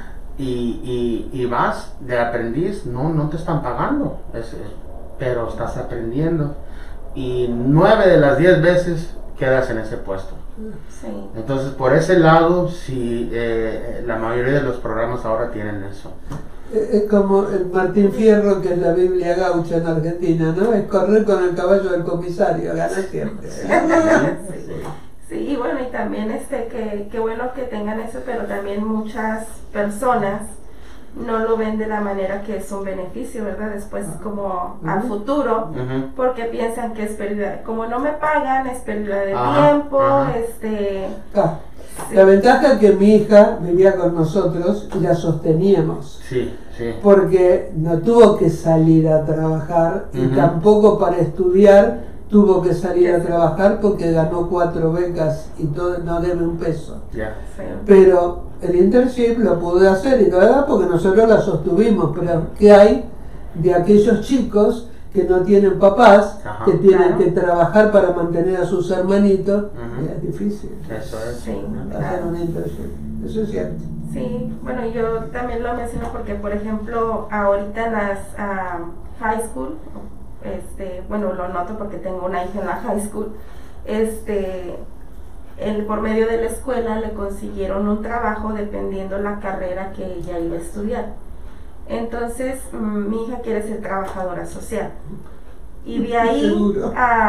C: y vas de aprendiz, no te están pagando, pero estás aprendiendo. Y 9 de las 10 veces quedas en ese puesto.
B: Sí.
C: Entonces, por ese lado, sí, la mayoría de los programas ahora tienen eso.
A: Es como el Martín Fierro, que es la Biblia gaucha en Argentina, ¿no? Es correr con el caballo del comisario, gana siempre.
B: Sí, y bueno, y también que bueno que tengan eso, pero también muchas personas no lo ven de la manera que es un beneficio, ¿verdad? Después como al futuro, porque piensan que es pérdida, como no me pagan, es pérdida de tiempo,
A: Ah,
B: sí.
A: la ventaja es que mi hija vivía con nosotros y la sosteníamos.
C: Sí, sí.
A: Porque no tuvo que salir a trabajar y tampoco para estudiar tuvo que salir a trabajar porque ganó 4 becas y todo, no debe un peso.
C: Yeah.
B: Sí.
A: Pero el internship lo pude hacer y la verdad porque nosotros la sostuvimos, pero ¿qué hay de aquellos chicos que no tienen papás,
C: Ajá.
A: que tienen
B: Claro.
A: que trabajar para mantener a sus hermanitos?
C: Ujú.
A: Es difícil
C: Eso es.
B: Sí,
A: hacer
B: claro.
A: un internship, eso es cierto.
B: Sí, bueno, yo también lo menciono porque, por ejemplo, ahorita en las high school, bueno, lo noto porque tengo una hija en la high school, por medio de la escuela le consiguieron un trabajo dependiendo la carrera que ella iba a estudiar. Entonces, mi hija quiere ser trabajadora social. Y de ahí
A: Seguro.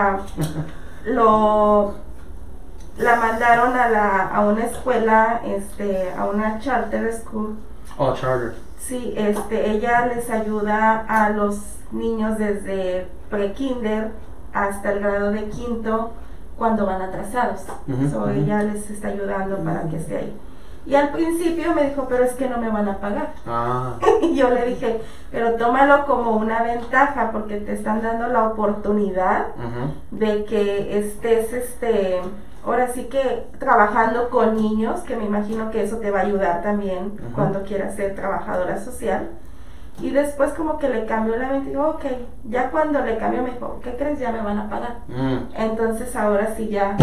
B: la mandaron a una escuela, a una charter school.
C: Oh, charter.
B: Sí, ella les ayuda a los niños desde pre-kinder hasta el grado de quinto cuando van atrasados. Ella les está ayudando para que esté ahí. Y al principio me dijo, pero es que no me van a pagar. Y yo le dije, pero tómalo como una ventaja porque te están dando la oportunidad de que estés, ahora sí que trabajando con niños, que me imagino que eso te va a ayudar también cuando quieras ser trabajadora social. Y después como que le cambió la mente y digo, ok, ya cuando le cambió me dijo, ¿qué crees? Ya me van a pagar. Entonces ahora sí ya,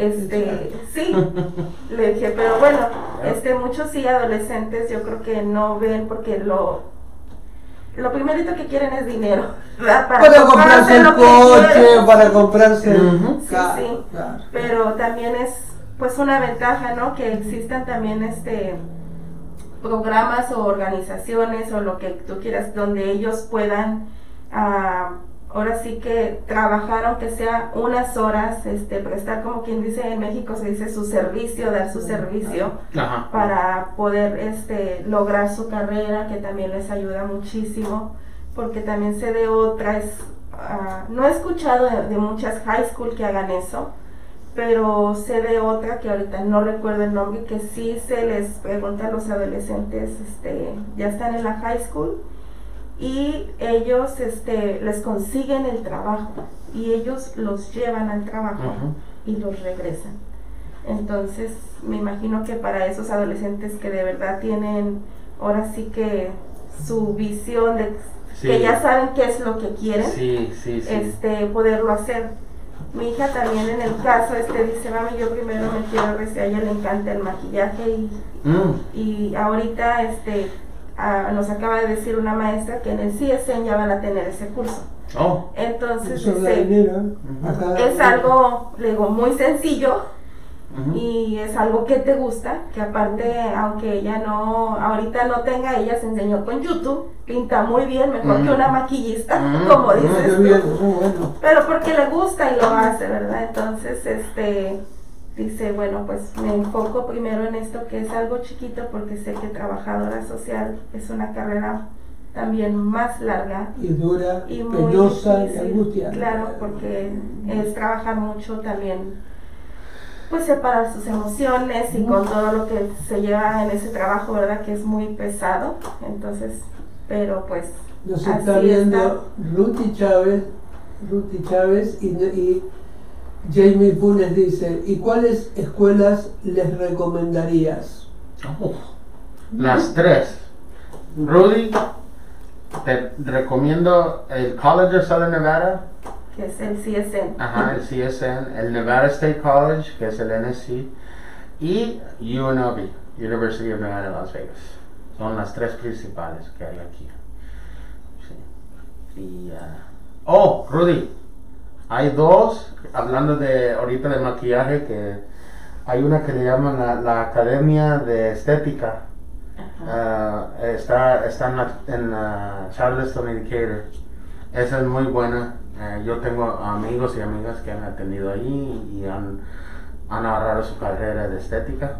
B: sí, le dije, pero bueno, muchos sí adolescentes yo creo que no ven porque lo primerito que quieren es dinero, ¿verdad?
A: Para comprarse el
B: lo que
A: coche,
B: quieren.
A: para comprarse
B: Sí,
A: claro,
B: sí.
A: claro.
B: Pero también es pues una ventaja, ¿no? Que existan también programas o organizaciones o lo que tú quieras donde ellos puedan ahora sí que trabajar aunque sea unas horas, prestar, como quien dice en México se dice su servicio, dar su servicio para poder lograr su carrera, que también les ayuda muchísimo, porque también sé de otras, no he escuchado de muchas high school que hagan eso, pero sé de otra que ahorita no recuerdo el nombre, que sí se les pregunta a los adolescentes, ya están en la high school y ellos les consiguen el trabajo y ellos los llevan al trabajo y los regresan. Entonces me imagino que para esos adolescentes que de verdad tienen ahora sí que su visión de que ya saben qué es lo que quieren, poderlo hacer. Mi hija también en el caso dice, mami, yo primero me quiero ver si a ella le encanta el maquillaje y ahorita nos acaba de decir una maestra que en el CSN ya van a tener ese curso. Entonces es algo, le digo, muy sencillo y es algo que te gusta, que aparte, aunque ella ahorita no tenga, ella se enseñó con YouTube, pinta muy bien, mejor que una maquillista, como dices tú, pero porque le gusta y lo hace, ¿verdad? Entonces, dice, bueno, pues me enfoco primero en esto que es algo chiquito porque sé que trabajadora social es una carrera también más larga
A: Y dura,
B: y muy
A: penosa y
B: difícil,
A: angustiante.
B: claro, porque es trabajar mucho también, pues separar sus emociones y con todo lo que se lleva en ese trabajo, ¿verdad? Que es muy pesado, entonces, pero pues
A: Nos
B: así
A: está viendo Ruti Chávez y Jamie Funes dice, ¿y cuáles escuelas les recomendarías?
C: Oh, las tres. Rudy, te recomiendo el College of Southern Nevada,
B: que es el CSN.
C: ajá, el CSN, el Nevada State College, que es el NSC, y UNLV, University of Nevada, Las Vegas. Son las tres principales que hay aquí. Sí. Y, oh, Rudy, hay dos, hablando de ahorita de maquillaje, que hay una que le llaman la Academia de Estética. Está en la Charleston y Decatur. Esa es muy buena. Yo tengo amigos y amigas que han atendido ahí y han agarrado su carrera de estética.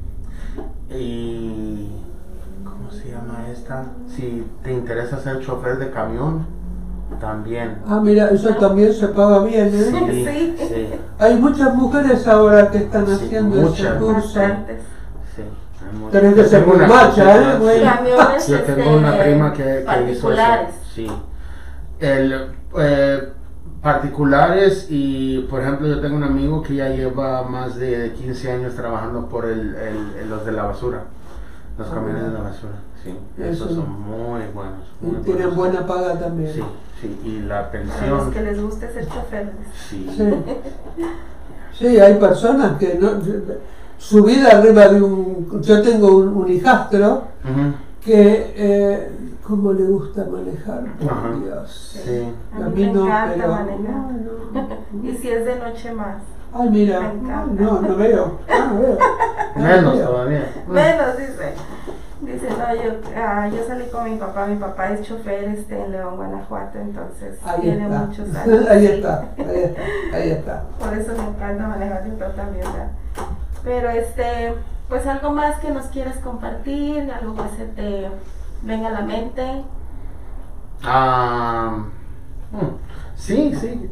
C: Y ¿cómo se llama esta? Si te interesa ser chofer de camión, también.
A: Ah, mira, eso también se paga bien, ¿eh?
C: Sí,
B: Sí.
C: sí,
A: Hay muchas mujeres ahora que están
C: Sí,
A: haciendo ese
C: muchas.
A: curso.
B: Bastantes.
C: sí. hay muchas.
A: Tenés que ser
C: Tengo
A: muy
C: una-
A: macha, ¿eh?
C: sí.
A: Güey.
B: Camiones
C: Yo tengo una prima que hizo eso.
B: particulares.
C: Sí. Particulares y, por ejemplo, yo tengo un amigo que ya lleva más de 15 años trabajando por los de la basura. Los camiones de la basura. Sí. Esos
A: Eso.
C: son muy buenos.
A: Y
C: Muy
A: tienen
C: buenos.
A: buena paga también.
C: Sí, sí. Y la
B: A los
C: pensión.
B: que les guste ser choferes.
C: Sí.
A: Sí. Sí, hay personas que no, su vida arriba de un... Yo tengo un hijastro
C: Ujú.
A: que, ¿cómo le gusta manejar? Por
C: Ajá.
A: Dios.
C: Sí.
B: A mí me encanta
A: pero...
B: manejar.
A: No.
B: Y si es de noche más.
A: Ay, mira,
B: Me encanta.
A: no veo. No veo.
C: Menos
A: veo.
C: todavía.
B: Menos, dice. Dice, no, yo salí con mi papá es chofer en León, Guanajuato, entonces
A: Ahí
B: tiene
A: está.
B: muchos años.
A: Ahí
B: sí.
A: está, ahí está.
B: Por eso me encanta manejar yo también, ¿verdad? Pero pues algo más que nos quieras compartir, algo que se te venga a la mente.
C: Sí.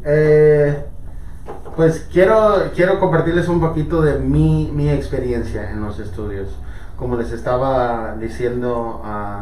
C: Pues quiero compartirles un poquito de mi experiencia en los estudios. Como les estaba diciendo,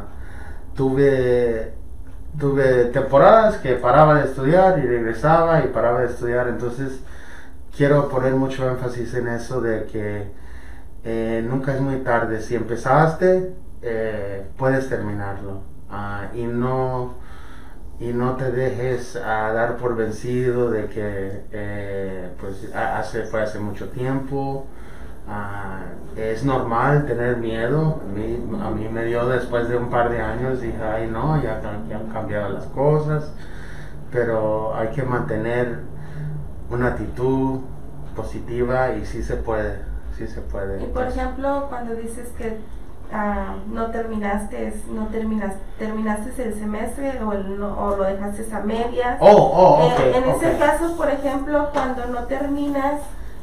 C: tuve temporadas que paraba de estudiar y regresaba y paraba de estudiar. Entonces quiero poner mucho énfasis en eso de que nunca es muy tarde. Si empezaste, puedes terminarlo. Y no te dejes dar por vencido de que fue hace mucho tiempo. Es normal tener miedo. A mí me dio después de un par de años, dije, ay no, ya han cambiado las cosas, pero hay que mantener una actitud positiva y sí se puede.
B: Y por ejemplo, cuando dices que terminaste el semestre o lo dejaste a medias.
C: Okay,
B: en ese
C: okay.
B: caso, por ejemplo, cuando no terminas,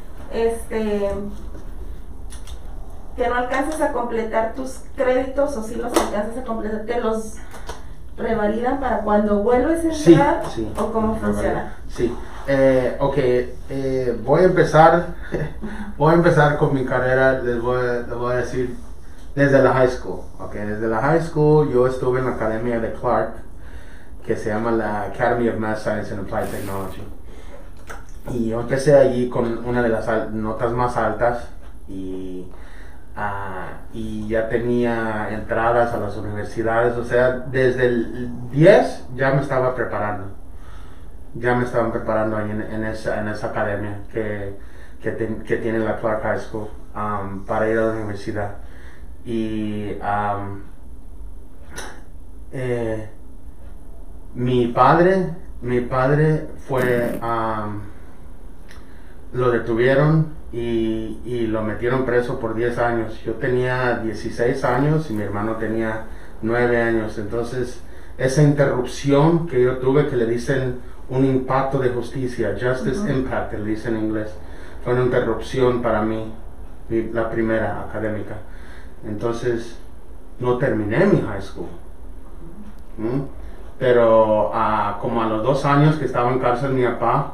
B: que no alcanzas a completar tus créditos o si los alcanzas a completar, te los revalidan para cuando vuelves a entrar
C: sí,
B: o cómo funciona.
C: Sí. Voy a empezar con mi carrera. Les voy a decir desde la high school. Desde la high school yo estuve en la academia de Clark, que se llama la Academy of Math Science and Applied Technology. Y yo empecé allí con una de las notas más altas y ya tenía entradas a las universidades. O sea, desde el 10 ya me estaba preparando. Ya me estaban preparando ahí en esa academia que tiene la Clark High School para ir a la universidad. Y mi padre fue, lo detuvieron y lo metieron preso por 10 años. Yo tenía 16 años y mi hermano tenía 9 años. Entonces, esa interrupción que yo tuve, que le dicen un impacto de justicia, justice impact, le dicen en inglés, fue una interrupción para mí, la primera académica. Entonces, no terminé mi high school. ¿Mm? Pero como a los 2 años que estaba en cárcel mi papá,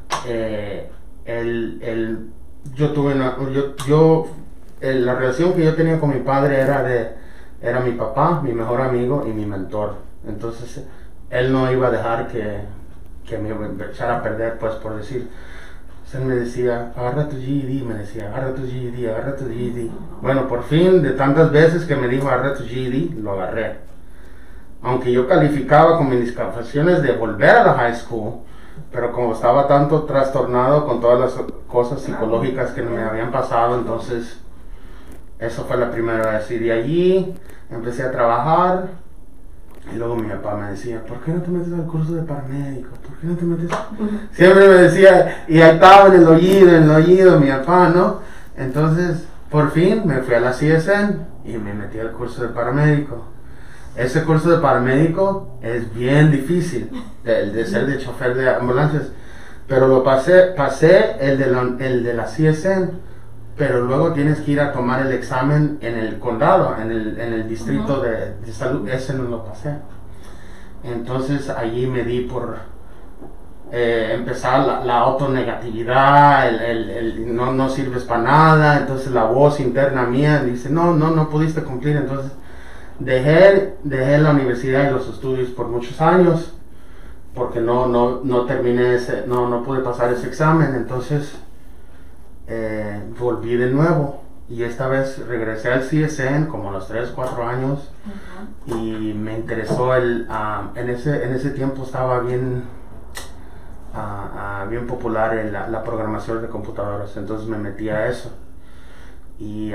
C: la relación que yo tenía con mi padre era mi papá, mi mejor amigo y mi mentor. Entonces él no iba a dejar que me echara a perder, pues, por decir. Él me decía, agarra tu GED, me decía, agarra tu GED, agarra tu GED. Bueno, por fin, de tantas veces que me dijo, agarra tu GED, lo agarré. Aunque yo calificaba con mis calificaciones de volver a la high school, pero como estaba tanto trastornado con todas las cosas psicológicas que me habían pasado, entonces eso fue la primera vez. Y de allí empecé a trabajar. Y luego mi papá me decía, ¿por qué no te metes al curso de paramédico? ¿Por qué no te metes? Siempre me decía, y ahí estaba en el oído mi papá, ¿no? Entonces, por fin me fui a la CSN y me metí al curso de paramédico. Ese curso de paramédico es bien difícil, el de ser de chofer de ambulancias. Pero lo pasé el de la CSN, pero luego tienes que ir a tomar el examen en el condado, en el distrito de salud. Ese no lo pasé. Entonces allí me di por empezar la autonegatividad, no sirves para nada. Entonces la voz interna mía dice, no pudiste cumplir. Entonces dejé la universidad y los estudios por muchos años porque no terminé no pude pasar ese examen. Entonces volví de nuevo y esta vez regresé al CSN como a los 3-4 años. Y me interesó en ese tiempo estaba bien popular la programación de computadoras, entonces me metí a eso y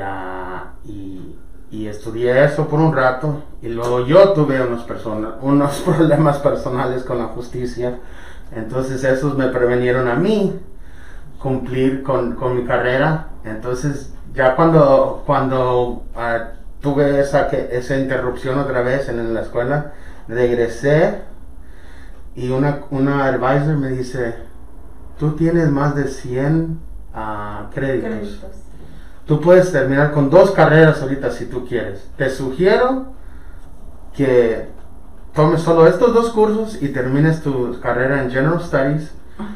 C: estudié eso por un rato y luego yo tuve unos problemas personales con la justicia, entonces esos me prevenieron a mí cumplir con mi carrera. Entonces ya cuando tuve esa interrupción otra vez en la escuela, regresé y una advisor me dice, tú tienes más de 100 créditos. Tú puedes terminar con 2 carreras ahorita si tú quieres. Te sugiero que tomes solo estos 2 cursos y termines tu carrera en General Studies.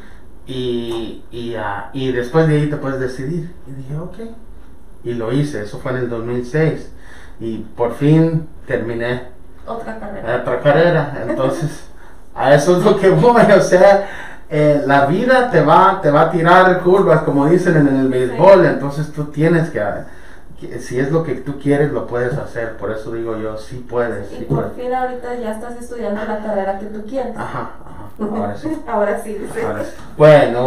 C: Y después de ahí te puedes decidir. Y dije, ok. Y lo hice, eso fue en el 2006. Y por fin terminé
B: otra
C: carrera. Entonces, a eso es lo que voy. O sea, la vida te va a tirar curvas, como dicen en el béisbol. Sí. Entonces tú tienes que si es lo que tú quieres, lo puedes hacer. Por eso digo yo, sí puedes.
B: Y por fin ahorita ya estás estudiando la carrera que tú quieres.
C: Ajá. Ahora sí.
B: Ahora sí, dice.
C: Ahora sí. Bueno.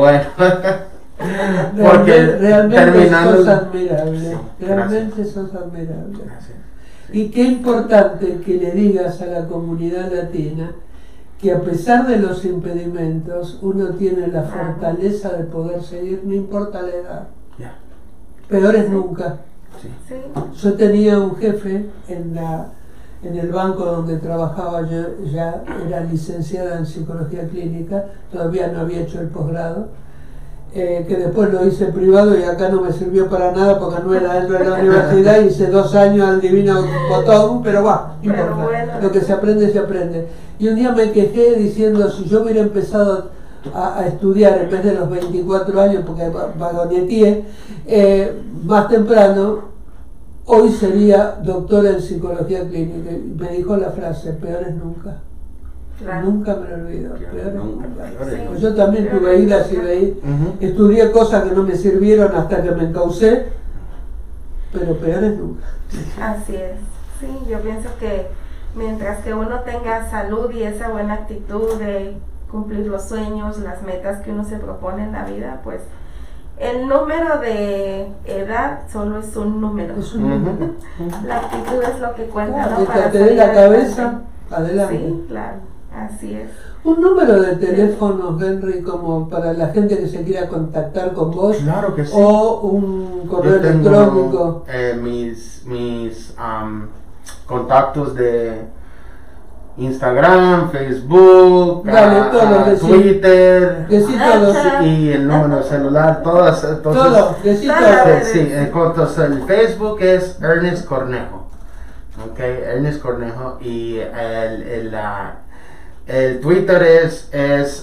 A: Porque realmente sos admirable.
C: Sí,
A: realmente sos admirable.
C: Gracias.
A: Y qué importante que le digas a la comunidad latina que a pesar de los impedimentos, uno tiene la fortaleza de poder seguir, no importa la edad.
C: Yeah.
A: Peor es nunca.
C: Sí.
B: Sí.
A: Yo tenía un jefe en el banco donde trabajaba, yo ya era licenciada en psicología clínica, todavía no había hecho el posgrado, que después lo hice privado y acá no me sirvió para nada porque no era dentro de la universidad, hice 2 años al divino botón, pero va, no importa, bueno, lo que se aprende, se aprende. Y un día me quejé diciendo, si yo hubiera empezado a estudiar en vez de los 24 años, porque vagoneteé, más temprano, hoy sería doctora en psicología clínica. Y me dijo la frase, peores nunca. Claro. Nunca me lo olvido, peores nunca. Sí. Pues yo también tuve idas y veí, estudié cosas que no me sirvieron hasta que me encaucé, pero peores nunca.
B: Así es, sí, yo pienso que mientras que uno tenga salud y esa buena actitud de cumplir los sueños, las metas que uno se propone en la vida, pues el número de edad solo es un número.
A: Es un número.
B: La actitud es lo que cuenta, ¿no?
A: Para te dé la cabeza, adelante.
B: Sí, claro, así es.
A: Un número de teléfono, Henry, como para la gente que se quiera contactar con vos.
C: Claro que sí.
A: O un correo electrónico.
C: Mis contactos de Instagram, Facebook, Twitter, y el número celular, todas.
A: Todo,
C: sí, entonces el Facebook es Ernest Cornejo. Ok, Ernest Cornejo. Y el Twitter es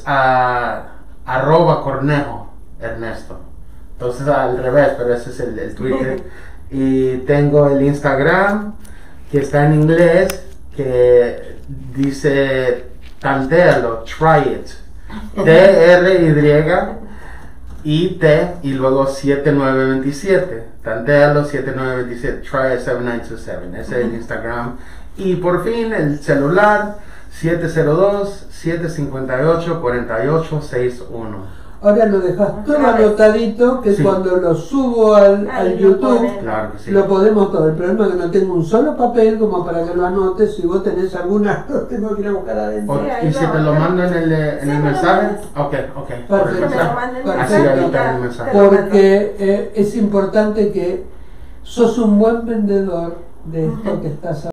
C: @Cornejo Ernesto. Entonces al revés, pero ese es el Twitter. Y tengo el Instagram, que está en inglés, que dice tantéalo, try it. TRYIT y luego 7927. Tantéalo 7927. Try it 7927. Ese es el Instagram. Y por fin el celular 702-758-4861.
A: Ahora lo dejas todo anotadito, que
C: Sí.
A: cuando lo subo al
B: Ahí lo
A: YouTube,
B: ponen.
C: Claro que sí.
A: lo podemos todo. El problema es que no tengo un solo papel como para que lo anotes. Si vos tenés alguna, lo tengo que ir a buscar adentro.
B: Sí, ahí
C: ¿Y si
B: lo-
C: te lo mando en el
B: Sí, me lo
C: mensaje?
B: mandas.
C: Ok. Por el
A: Perfecto.
B: Que me lo
C: mensaje.
B: manden
A: Perfecto.
C: Así ahorita en el mensaje.
B: te lo mando.
A: Porque es importante que sos un buen vendedor de esto que estás